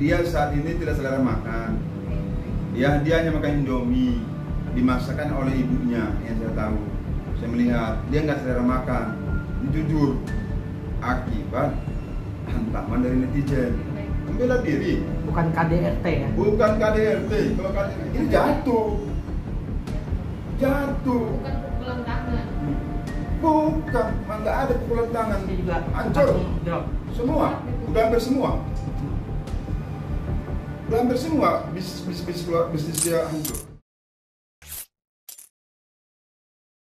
dia saat ini tidak selera makan. Ya, dia hanya makan Indomie dimasakkan oleh ibunya yang saya tahu. Saya melihat dia nggak selera makan. Jujur, akibat hantaman dari netizen. Membela diri. Bukan KDRT ya? Bukan KDRT. Kalau KDRT ini jatuh. Bukan pukulan tangan. Bukan, nggak ada pukulan tangan. Ini juga hancur. drop. Semua, udah hampir semua. Udah hampir semua bisnis dia hancur.